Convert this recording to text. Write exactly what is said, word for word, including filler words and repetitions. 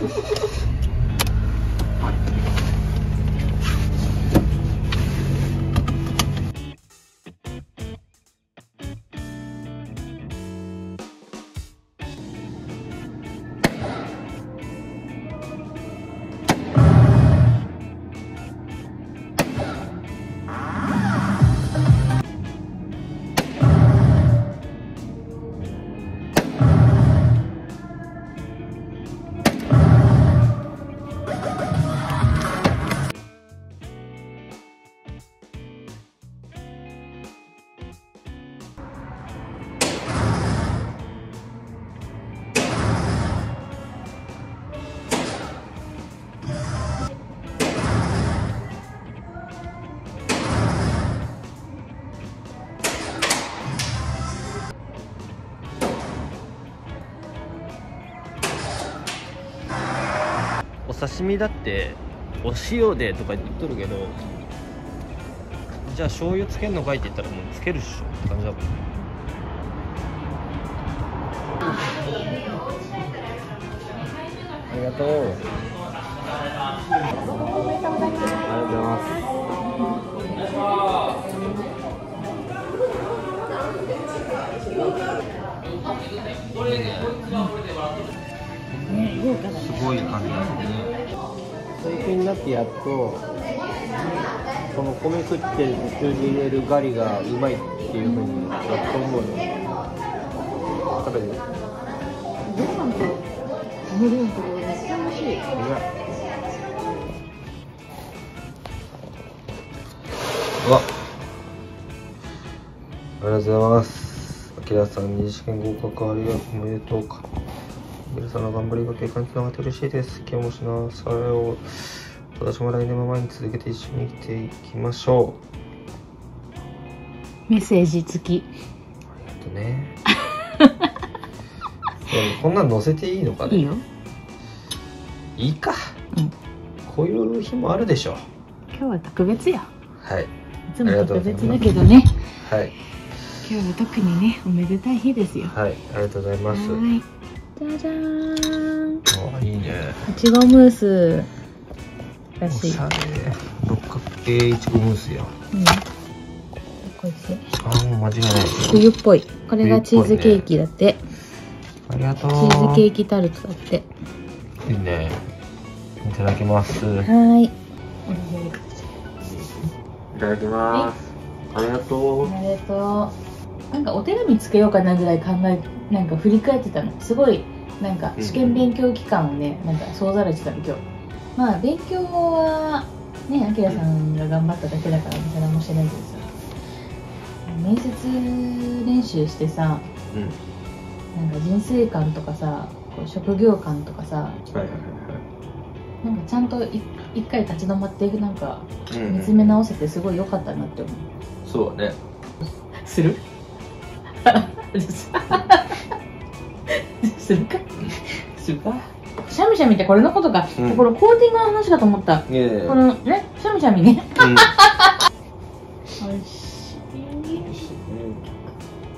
お刺身だってお塩でとか言っとるけど、じゃあ醤油つけんのかいって言ったらもうつけるっしょって感じだもん。ありがとう。ありがとうございます。すごい感じですね。最近になってやっとこの米食ってる途中で入れるガリがうまいっていう風にやっと思うの。食べる？ ご飯と無料のところめっちゃ美味しい。 うわ、ありがとうございます。あきらさんに試験合格ありがとう、おめでとうか。皆さんの頑張りが結果につながって嬉しいです。今日もしなさいを私も来年も前に続けて一緒に生きていきましょう。メッセージ付き。 ありがとうね。こんなん載せていいのかね。 いいよ。 いいか。 うん。 こういう日もあるでしょう。 今日は特別や。 はい。いつも特別だけどね。 はい。 今日は特にね、おめでたい日ですよ。 はい、ありがとうございます。 はい。じゃじゃーん。 あ、いいね。 いちごムースらしい。 おしゃれ。六角形いちごムースや。 うん。こいつ。 あー、もう間違いない。 冬っぽい。これがチーズケーキだって。 ありがとう。 チーズケーキタルトだって。 いいね。いただきます。 はい。 いただきます。ありがとう。 ありがとう。なんかお手紙つけようかなぐらい考え、なんか振り返ってたの。すごいなんか試験勉強期間をね、なんかそうざられてたの今日。まあ勉強はね、あきらさんが頑張っただけだから誰もしてないけどさ。面接練習してさ、うん、なんか人生観とかさ、こう職業観とかさ、はいはいはいはい、なんかちゃんとい一回立ち止まってなんか見つめ直せてすごい良かったなって思う。 そうだね。 する？するか？するか？シャミシャミってこれのことか。うん、このコーティングの話かと思った。いやいやいや、このね、シャミシャミね。うん、おいしい。